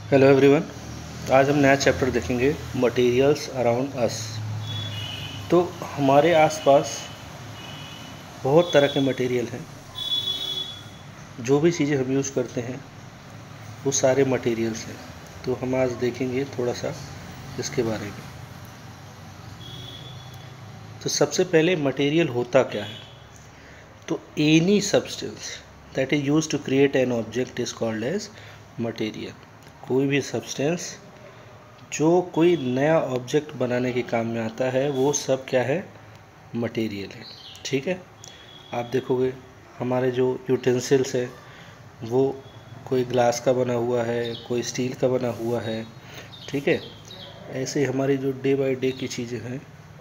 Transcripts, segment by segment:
Hello everyone. आज हम नया चैप्टर देखेंगे मटेरियल्स अराउंड अस। तो हमारे आसपास बहुत तरह के मटेरियल हैं। जो भी चीज़ें हम यूज़ करते हैं वो सारे मटेरियल्स हैं। तो हम आज देखेंगे थोड़ा सा इसके बारे में। तो सबसे पहले मटेरियल होता क्या है। तो any substance that is used to create an object is called as material. कोई भी सब्सटेंस जो कोई नया ऑब्जेक्ट बनाने के काम में आता है वो सब क्या है, मटेरियल है। ठीक है। आप देखोगे हमारे जो यूटेंसिल्स है वो कोई ग्लास का बना हुआ है, कोई स्टील का बना हुआ है। ठीक है। ऐसे हमारी जो डे बाय डे की चीज़ें हैं।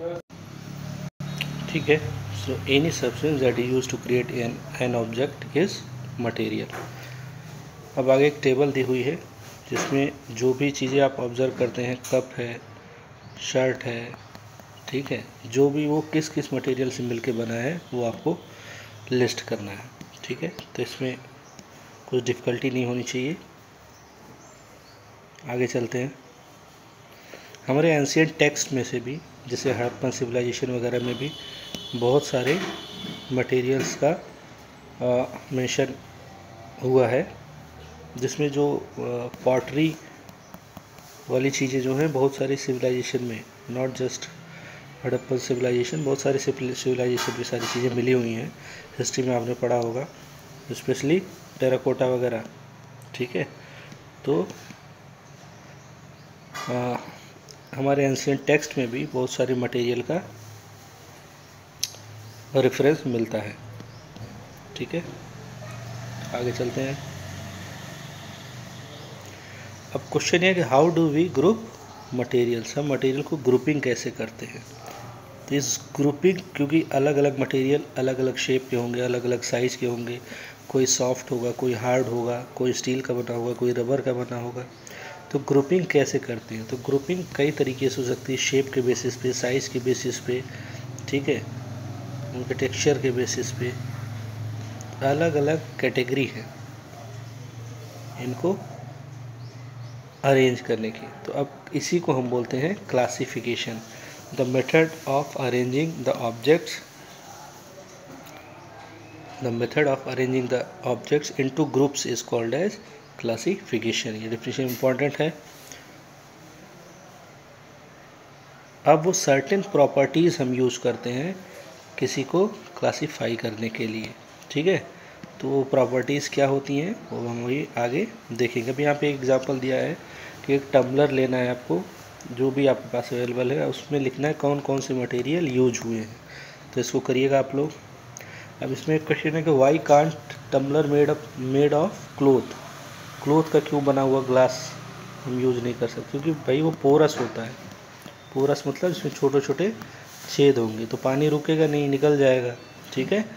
ठीक है। So any substance that is used to create an object is material. अब आगे एक टेबल दी हुई है जिसमें जो भी चीज़ें आप ऑब्ज़र्व करते हैं, कप है, शर्ट है, ठीक है, जो भी वो किस किस मटेरियल से मिलके बना है वो आपको लिस्ट करना है। ठीक है। तो इसमें कुछ डिफ़िकल्टी नहीं होनी चाहिए। आगे चलते हैं। हमारे एंशियंट टेक्स्ट में से भी, जैसे हड़प्पन सिविलाइजेशन वगैरह में भी बहुत सारे मटेरियल्स का मेंशन हुआ है, जिसमें जो पॉटरी वाली चीज़ें जो हैं बहुत सारी सिविलाइजेशन में, नॉट जस्ट हड़प्पन सिविलाइजेशन, बहुत सारे सिविलाइजेशन में सारी चीज़ें मिली हुई हैं। हिस्ट्री में आपने पढ़ा होगा, स्पेशली टेराकोटा वगैरह। ठीक है। तो हमारे एंशियंट टेक्स्ट में भी बहुत सारे मटेरियल का रेफरेंस मिलता है। ठीक है। आगे चलते हैं। अब क्वेश्चन है कि how do we group materials. हम मटेरियल को ग्रुपिंग कैसे करते हैं। तो इस ग्रुपिंग, क्योंकि अलग अलग मटेरियल अलग अलग शेप के होंगे, अलग अलग साइज़ के होंगे, कोई सॉफ्ट होगा, कोई हार्ड होगा, कोई स्टील का बना होगा, कोई रबर का बना होगा। तो ग्रुपिंग कैसे करते हैं। तो ग्रुपिंग कई तरीके से हो सकती है, शेप के बेसिस पे, साइज़ के बेसिस पे, ठीक है, उनके टेक्सचर के बेसिस पे। अलग अलग कैटेगरी है इनको अरेंज करने की। तो अब इसी को हम बोलते हैं classification. The method of arranging the objects, the method of arranging the objects into groups is called as classification. ये डेफिनेशन इंपॉर्टेंट है। अब वो सर्टेन प्रॉपर्टीज़ हम यूज़ करते हैं किसी को क्लासीफाई करने के लिए। ठीक है। तो वो प्रॉपर्टीज़ क्या होती हैं वो हम वही आगे देखेंगे। अभी यहाँ पे एक एग्जांपल दिया है कि एक टम्बलर लेना है आपको, जो भी आपके पास अवेलेबल है, उसमें लिखना है कौन कौन से मटेरियल यूज हुए हैं। तो इसको करिएगा आप लोग। अब इसमें एक क्वेश्चन है कि why can't tumbler made of cloth. Cloth का क्यों बना हुआ ग्लास हम यूज़ नहीं कर सकते, क्योंकि भाई वो पोरस होता है। पोरस मतलब इसमें छोटे छोटे छेद होंगे, तो पानी रुकेगा नहीं, निकल जाएगा। ठीक है।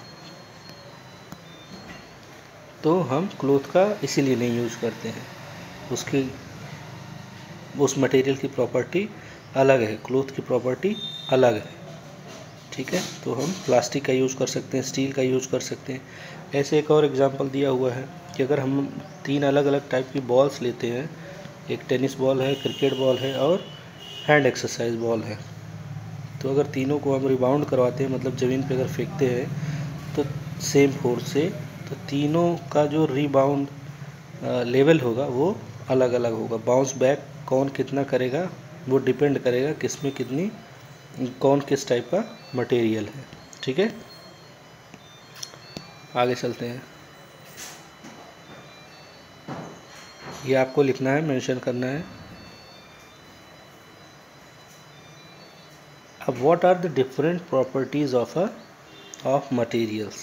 तो हम क्लोथ का इसीलिए नहीं यूज़ करते हैं, उसकी उस मटेरियल की प्रॉपर्टी अलग है, क्लोथ की प्रॉपर्टी अलग है। ठीक है। तो हम प्लास्टिक का यूज़ कर सकते हैं, स्टील का यूज़ कर सकते हैं। ऐसे एक और एग्जांपल दिया हुआ है कि अगर हम 3 अलग अलग टाइप की बॉल्स लेते हैं, एक टेनिस बॉल है, क्रिकेट बॉल है और हैंड एक्सरसाइज बॉल है, तो अगर तीनों को हम रिबाउंड करवाते हैं, मतलब ज़मीन पे अगर फेंकते हैं तो सेम फोर्स से, तो तीनों का जो रिबाउंड लेवल होगा वो अलग अलग होगा। बाउंस बैक कौन कितना करेगा वो डिपेंड करेगा किस में कितनी, कौन किस टाइप का मटेरियल है। ठीक है। आगे चलते हैं। ये आपको लिखना है, मेंशन करना है। अब what are the different properties of materials.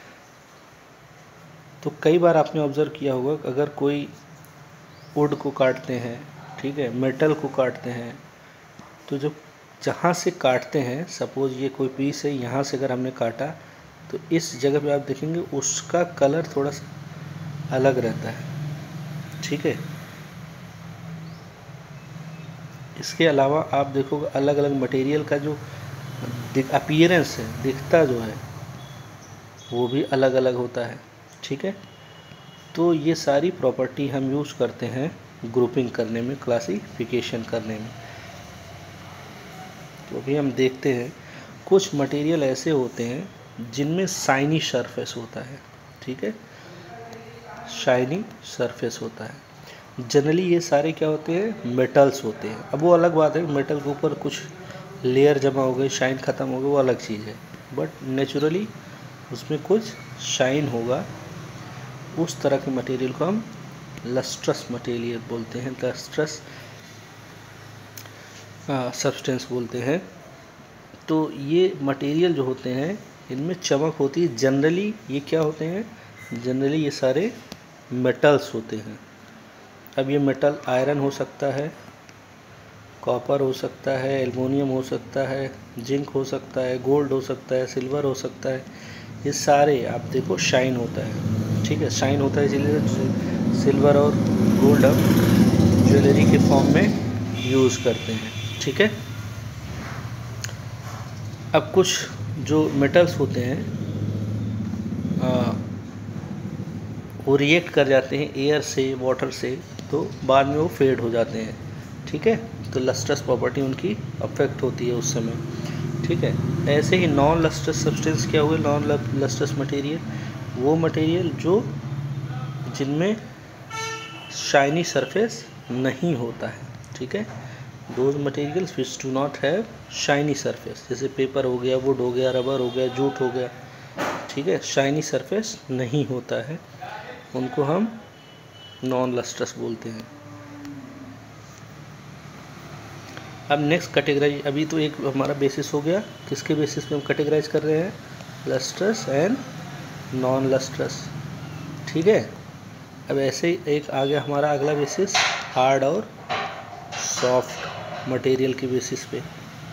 तो कई बार आपने ऑब्ज़र्व किया होगा कि अगर कोई वुड को काटते हैं, ठीक है, मेटल को काटते हैं, तो जो जहाँ से काटते हैं, सपोज़ ये कोई पीस है, यहाँ से अगर हमने काटा तो इस जगह पे आप देखेंगे उसका कलर थोड़ा सा अलग रहता है। ठीक है। इसके अलावा आप देखोगे अलग अलग मटेरियल का जो अपीयरेंस है, दिखता जो है, वो भी अलग अलग होता है। ठीक है। तो ये सारी प्रॉपर्टी हम यूज़ करते हैं ग्रुपिंग करने में, क्लासिफिकेशन करने में। तो अभी हम देखते हैं कुछ मटेरियल ऐसे होते हैं जिनमें शाइनी सरफेस होता है, ठीक है, शाइनी सरफेस होता है। जनरली ये सारे क्या होते हैं, मेटल्स होते हैं। अब वो अलग बात है, मेटल के ऊपर कुछ लेयर जमा हो गई, शाइन ख़त्म हो गई, वो अलग चीज़ है, बट नेचुरली उसमें कुछ शाइन होगा। उस तरह के मटेरियल को हम लस्ट्रस मटेरियल बोलते हैं, लस्ट्रस सब्सटेंस बोलते हैं। तो ये मटेरियल जो होते हैं इनमें चमक होती है। जनरली ये क्या होते हैं, जनरली ये सारे मेटल्स होते हैं। अब ये मेटल आयरन हो सकता है, कॉपर हो सकता है, एल्युमिनियम हो सकता है, जिंक हो सकता है, गोल्ड हो सकता है, सिल्वर हो सकता है। ये सारे आप देखो शाइन होता है, ठीक है, शाइन होता है, इसलिए सिल्वर और गोल्ड हम ज्वेलरी के फॉर्म में यूज़ करते हैं, ठीक है। अब कुछ जो मेटल्स होते हैं वो रिएक्ट कर जाते हैं एयर से, वाटर से, तो बाद में वो फेड हो जाते हैं, ठीक है। तो लस्ट्रस प्रॉपर्टी उनकी अफेक्ट होती है उस समय, ठीक है। ऐसे ही नॉन लस्ट्रस सब्सटेंस क्या हुए, नॉन लस्ट्रस मटेरियल, वो मटेरियल जो जिनमें शाइनी सरफेस नहीं होता है, ठीक है। Those materials which do not have shiny surface, जैसे पेपर हो गया, वुड हो गया, रबर हो गया, जूट हो गया, ठीक है, शाइनी सरफेस नहीं होता है, उनको हम नॉन लस्ट्रस बोलते हैं। अब नेक्स्ट कैटेगराइज, अभी तो एक हमारा बेसिस हो गया, किसके बेसिस पे हम कैटेगराइज कर रहे हैं, लस्ट्रस एंड नॉन लस्ट्रस, ठीक है। अब ऐसे ही एक आ गया हमारा अगला बेसिस, हार्ड और सॉफ्ट मटेरियल के बेसिस पे।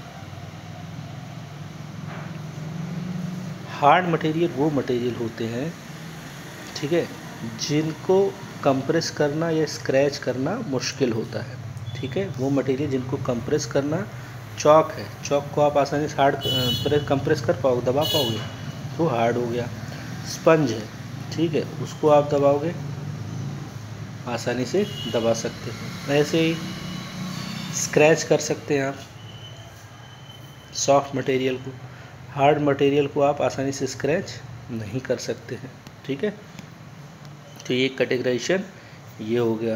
हार्ड मटेरियल वो मटेरियल होते हैं, ठीक है, जिनको कंप्रेस करना या स्क्रैच करना मुश्किल होता है, ठीक है। वो मटेरियल जिनको कंप्रेस करना, चॉक है, चॉक को आप आसानी से हार्ड कंप्रेस कर पाओगे, दबा पाओगे, तो हार्ड हो गया। स्पंज है, ठीक है, उसको आप दबाओगे, आसानी से दबा सकते हो। ऐसे ही स्क्रैच कर सकते हैं आप सॉफ्ट मटेरियल को, हार्ड मटेरियल को आप आसानी से स्क्रैच नहीं कर सकते हैं, ठीक है। तो ये कैटेगराइजेशन ये हो गया।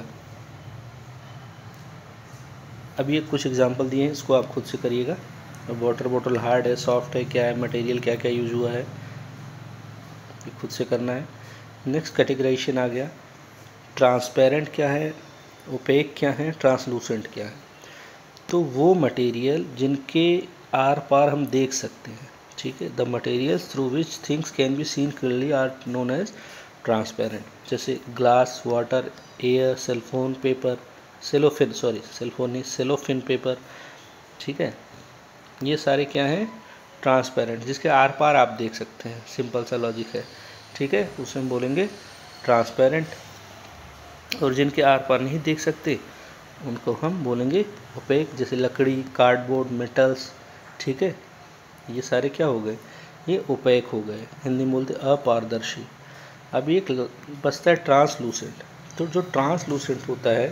अब ये कुछ एग्जांपल दिए हैं, इसको आप खुद से करिएगा। अब वाटर बॉटल हार्ड है, सॉफ्ट है, क्या है, मटेरियल क्या क्या यूज हुआ है, ये खुद से करना है। नेक्स्ट कैटेगराइजेशन आ गया, ट्रांसपेरेंट क्या है, ओपेक क्या है, ट्रांसलूसेंट क्या है। तो वो मटेरियल जिनके आर पार हम देख सकते हैं, ठीक है, the materials through which things can be seen clearly are known as transparent, जैसे glass, water, air, cellphone, paper, cellophane, sorry cellphone नहीं, सेलोफिन पेपर, ठीक है। ये सारे क्या हैं, ट्रांसपेरेंट, जिसके आर पार आप देख सकते हैं, सिंपल सा लॉजिक है, ठीक है, उसे हम बोलेंगे ट्रांसपेरेंट। और जिनके आर पार नहीं देख सकते उनको हम बोलेंगे ओपेक, जैसे लकड़ी, कार्डबोर्ड, मेटल्स, ठीक है, ये सारे क्या हो गए, ये ओपेक हो गए, हिंदी में बोलते अपारदर्शी। अब एक बचता है ट्रांसलूसेंट। तो जो ट्रांसलूसेंट होता है,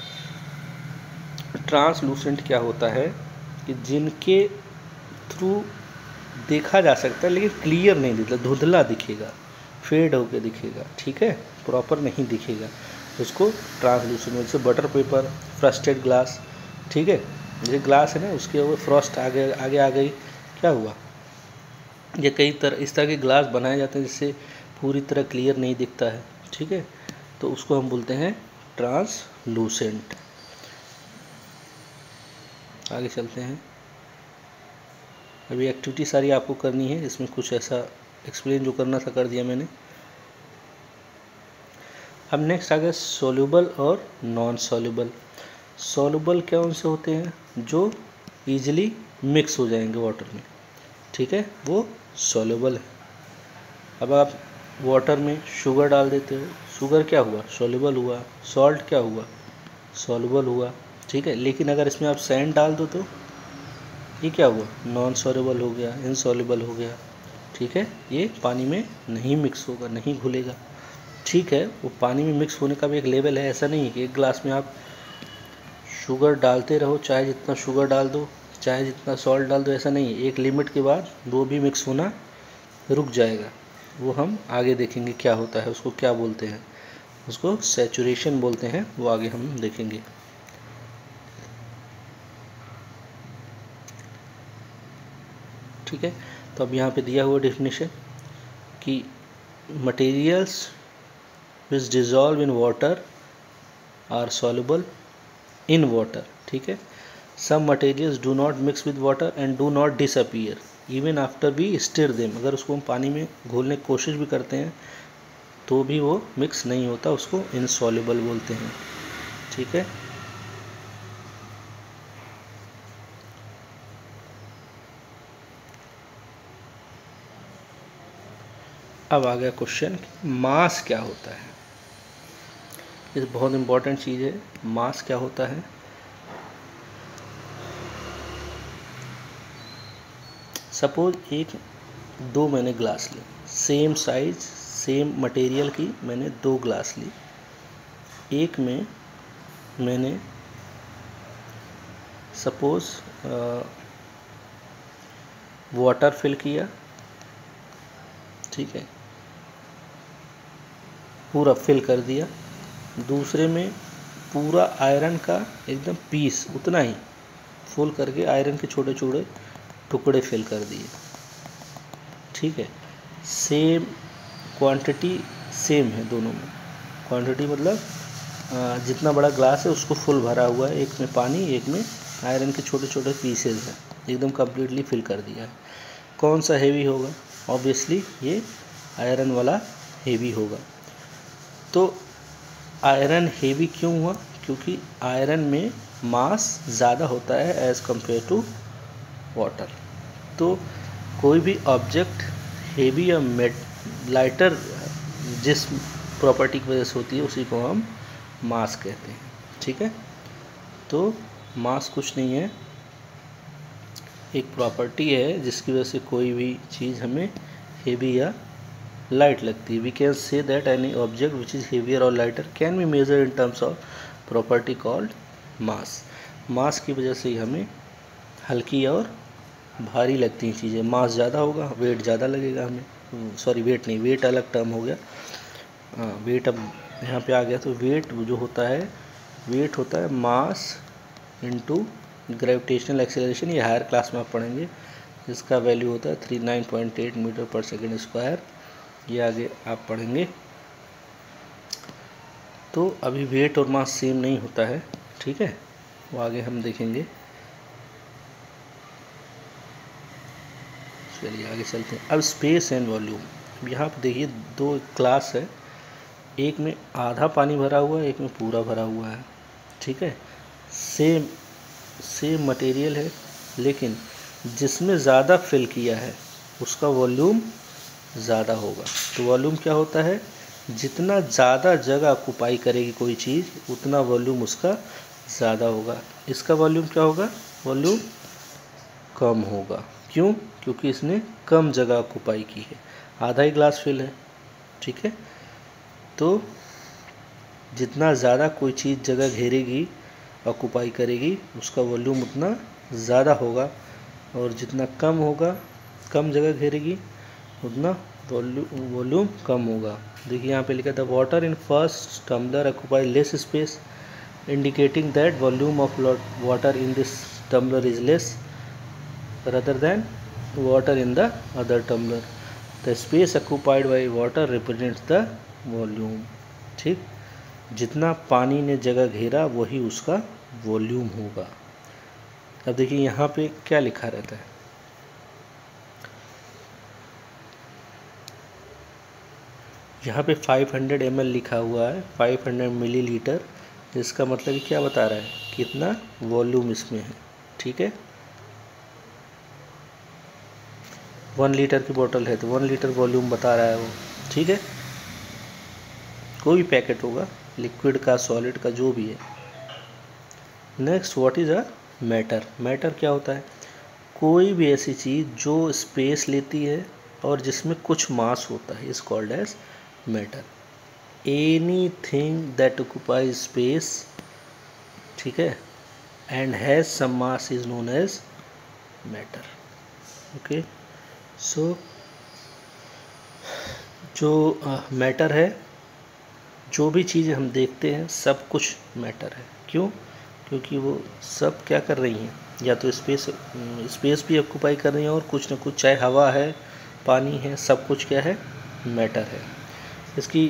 ट्रांसलूसेंट क्या होता है कि जिनके थ्रू देखा जा सकता है लेकिन क्लियर नहीं दिखता, धुंधला दिखेगा, फेड होकर दिखेगा, ठीक है, प्रॉपर नहीं दिखेगा, उसको ट्रांसलूसेंट, जैसे बटर पेपर, फ्रस्टेड ग्लास, ठीक है, जैसे ग्लास है ना, उसके ऊपर फ्रॉस्ट आगे आगे आ गई, क्या हुआ, ये कई तरह इस तरह के ग्लास बनाए जाते हैं जिससे पूरी तरह क्लियर नहीं दिखता है, ठीक है, तो उसको हम बोलते हैं ट्रांसलूसेंट। आगे चलते हैं। अभी एक्टिविटी सारी आपको करनी है, इसमें कुछ ऐसा एक्सप्लेन जो करना था कर दिया मैंने। अब नेक्स्ट आ गया सोल्यूबल और नॉन सोल्यूबल। सोल्यूबल कौन से होते हैं, जो ईजिली मिक्स हो जाएंगे वाटर में, ठीक है, वो सोल्यूबल है। अब आप वाटर में शुगर डाल देते हो, शुगर क्या हुआ, सोल्यूबल हुआ, सॉल्ट क्या हुआ, सोल्यूबल हुआ, ठीक है। लेकिन अगर इसमें आप सैंड डाल दो तो ये क्या हुआ, नॉन सोल्यूबल हो गया, इनसोल्यूबल हो गया, ठीक है, ये पानी में नहीं मिक्स होगा, नहीं घुलेगा। ठीक है, वो पानी में मिक्स होने का भी एक लेवल है। ऐसा नहीं है कि एक गिलास में आप शुगर डालते रहो, चाहे जितना शुगर डाल दो, चाहे जितना सॉल्ट डाल दो, ऐसा नहीं है। एक लिमिट के बाद वो भी मिक्स होना रुक जाएगा। वो हम आगे देखेंगे क्या होता है, उसको क्या बोलते हैं, उसको सैचुरेशन बोलते हैं, वो आगे हम देखेंगे। ठीक है, तो अब यहाँ पे दिया हुआ डेफिनेशन कि materials which dissolve in water are soluble in water. ठीक है, some materials do not mix with water and do not disappear even after we stir them. अगर उसको हम पानी में घोलने की कोशिश भी करते हैं तो भी वो मिक्स नहीं होता, उसको इनसॉल्युबल बोलते हैं। ठीक है, अब आ गया क्वेश्चन, मास क्या होता है। ये बहुत इंपॉर्टेंट चीज़ है, मास क्या होता है। सपोज दो मैंने ग्लास ली, सेम साइज सेम मटेरियल की मैंने दो ग्लास ली। एक में मैंने सपोज वाटर फिल किया, ठीक है, पूरा फिल कर दिया। दूसरे में पूरा आयरन का एकदम पीस उतना ही फुल करके आयरन के छोटे छोटे टुकड़े फिल कर दिए। ठीक है, सेम क्वांटिटी सेम है दोनों में। क्वांटिटी मतलब जितना बड़ा ग्लास है उसको फुल भरा हुआ है, एक में पानी एक में आयरन के छोटे छोटे पीसेज हैं, एकदम कम्प्लीटली फिल कर दिया है। कौन सा हेवी होगा? ऑब्वियसली ये आयरन वाला हेवी होगा। तो आयरन हेवी क्यों हुआ? क्योंकि आयरन में मास ज़्यादा होता है एज़ कम्पेयर टू वाटर। तो कोई भी ऑब्जेक्ट हेवी या लाइटर जिस प्रॉपर्टी की वजह से होती है उसी को हम मास कहते हैं। ठीक है, तो मास कुछ नहीं है, एक प्रॉपर्टी है जिसकी वजह से कोई भी चीज़ हमें हेवी या लाइट लगती है। We can say that any object which is heavier और lighter can be measure in terms of property called mass. Mass की वजह से ही हमें हल्की और भारी लगती हैं चीज़ें। मास ज़्यादा होगा, वेट ज़्यादा लगेगा हमें। सॉरी, वेट नहीं, वेट अलग टर्म हो गया। हाँ, वेट अब यहाँ पे आ गया। तो वेट जो होता है, वेट होता है मास इनटू ग्रेविटेशनल एक्सेलरेशन। ये हायर क्लास में आप पढ़ेंगे, जिसका वैल्यू होता है 39.8 मीटर पर सेकेंड स्क्वायर। ये आगे आप पढ़ेंगे। तो अभी वेट और मास सेम नहीं होता है, ठीक है, वो आगे हम देखेंगे। चलिए आगे चलते हैं। अब स्पेस एंड वॉल्यूम। यहाँ पर देखिए दो ग्लास है, एक में आधा पानी भरा हुआ है, एक में पूरा भरा हुआ है। ठीक है, सेम मटेरियल है, लेकिन जिसमें ज़्यादा फिल किया है उसका वॉल्यूम ज़्यादा होगा। तो वॉल्यूम क्या होता है? जितना ज़्यादा जगह ऑक्युपाई करेगी कोई चीज़ उतना वॉल्यूम उसका ज़्यादा होगा। इसका वॉल्यूम क्या होगा? वॉल्यूम कम होगा। क्यों? क्योंकि इसने कम जगह ऑक्युपाई की है, आधा ही ग्लास फिल है। ठीक है, तो जितना ज़्यादा कोई चीज़ जगह घेरेगी, ऑक्युपाई करेगी, उसका वॉल्यूम उतना ज़्यादा होगा, और जितना कम होगा, कम जगह घेरेगी, उतना वॉल्यूम कम होगा। देखिए यहाँ पे लिखा था water in first tumbler occupy less space, indicating that volume of water in this tumbler is less rather than water in the other tumbler. The space occupied by water represents the volume. ठीक, जितना पानी ने जगह घेरा वही उसका volume होगा। अब देखिए यहाँ पे क्या लिखा रहता है, यहाँ पे 500 ml लिखा हुआ है, 500 मिलीलीटर। इसका मतलब क्या बता रहा है? कितना वॉल्यूम इसमें है। ठीक है, 1 लीटर की बोतल है तो 1 लीटर वॉल्यूम बता रहा है वो। ठीक है, कोई भी पैकेट होगा, लिक्विड का, सॉलिड का, जो भी है। Next, what is a matter. Matter क्या होता है? कोई भी ऐसी चीज़ जो स्पेस लेती है और जिसमें कुछ मास होता है, is called as matter. Anything that occupies space, ठीक है, and has some mass is known as matter. Okay, so जो मैटर है, जो भी चीज़ें हम देखते हैं सब कुछ मैटर है। क्यों? क्योंकि वो सब क्या कर रही हैं, या तो स्पेस भी ऑक्यूपाई कर रही हैं और कुछ ना कुछ, चाहे हवा है, पानी है, सब कुछ क्या है, मैटर है। इसकी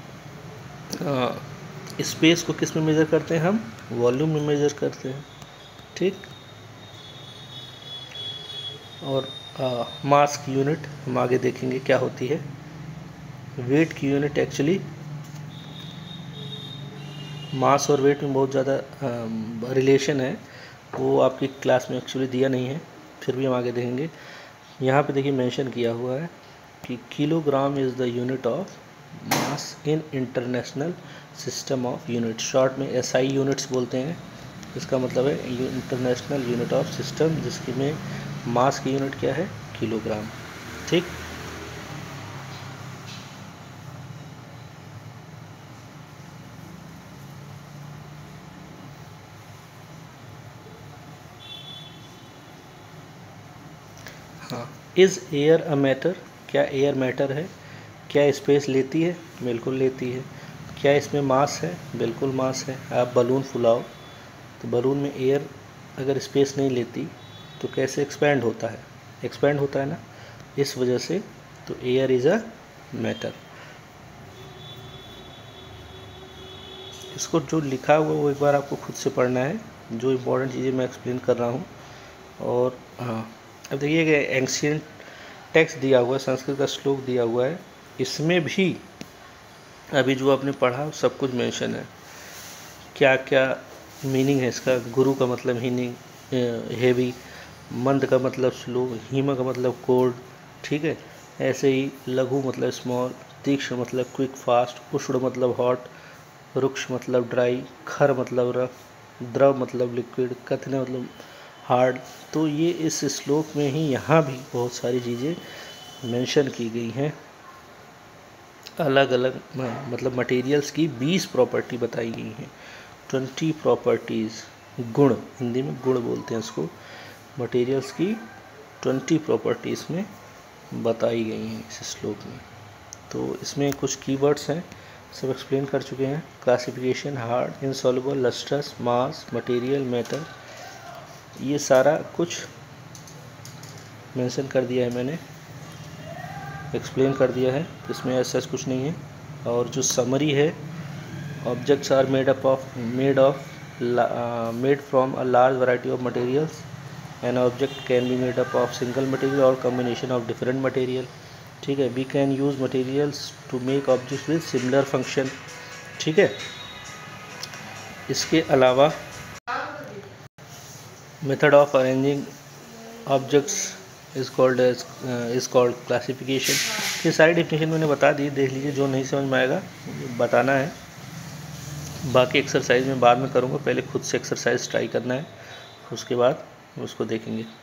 स्पेस को किस में मेज़र करते हैं हम? वॉल्यूम में मेज़र करते हैं, ठीक। और मास की यूनिट हम आगे देखेंगे क्या होती है। वेट की यूनिट एक्चुअली, मास और वेट में बहुत ज़्यादा रिलेशन है, वो आपकी क्लास में एक्चुअली दिया नहीं है, फिर भी हम आगे देखेंगे। यहाँ पे देखिए मेंशन किया हुआ है कि kilogram is the unit of mass in international system of unit, short में SI यूनिट्स बोलते हैं। इसका मतलब है इंटरनेशनल यूनिट ऑफ सिस्टम, जिसकी में मास की यूनिट क्या है, किलोग्राम, ठीक। हाँ, इज़ एयर अ मैटर, क्या एयर मैटर है? क्या स्पेस लेती है? बिल्कुल लेती है। क्या इसमें मास है? बिल्कुल मास है। आप बलून फुलाओ तो बलून में एयर अगर स्पेस नहीं लेती तो कैसे एक्सपैंड होता है? एक्सपैंड होता है ना, इस वजह से तो एयर इज़ अ मैटर। इसको जो लिखा हुआ वो एक बार आपको खुद से पढ़ना है, जो इम्पोर्टेंट चीज़ें मैं एक्सप्लेन कर रहा हूँ। और हाँ, अब देखिए कि एंशिएंट टेक्स्ट दिया हुआ है, संस्कृत का श्लोक दिया हुआ है, इसमें भी अभी जो आपने पढ़ा सब कुछ मेंशन है। क्या क्या मीनिंग है इसका? गुरु का मतलब हीनिंग हेवी, मंद का मतलब स्लो, हिम का मतलब कोल्ड, ठीक है। ऐसे ही लघु मतलब स्मॉल, तीक्ष्ण मतलब क्विक फास्ट, उष्ण मतलब हॉट, रुक्ष मतलब ड्राई, खर मतलब रफ, द्रव मतलब लिक्विड, कथन मतलब हार्ड। तो ये इस श्लोक में ही यहाँ भी बहुत सारी चीज़ें मेंशन की गई हैं। अलग अलग मतलब मटेरियल्स की 20 प्रॉपर्टी बताई गई हैं, 20 प्रॉपर्टीज़, गुण, हिंदी में गुण बोलते हैं इसको। मटेरियल्स की 20 प्रॉपर्टीज़ में बताई गई हैं इस श्लोक में। तो इसमें कुछ कीवर्ड्स हैं, सब एक्सप्लेन कर चुके हैं। Classification, hard, insoluble, lustrous, mass, material, matter, ये सारा कुछ मेंशन कर दिया है मैंने, एक्सप्लेन कर दिया है। इसमें ऐसा कुछ नहीं है। और जो समरी है, objects are made from a large variety of materials, an object can be made up of single material और कॉम्बिनेशन ऑफ डिफरेंट मटेरियल, ठीक है। We can use materials to make objects with similar function, ठीक है। इसके अलावा method of arranging objects is called classification. ये सारी definition मैंने बता दी, देख लीजिए, जो नहीं समझ में आएगा बताना है। बाकी एक्सरसाइज में बाद में करूँगा, पहले खुद से एक्सरसाइज ट्राई करना है, उसके बाद उसको देखेंगे।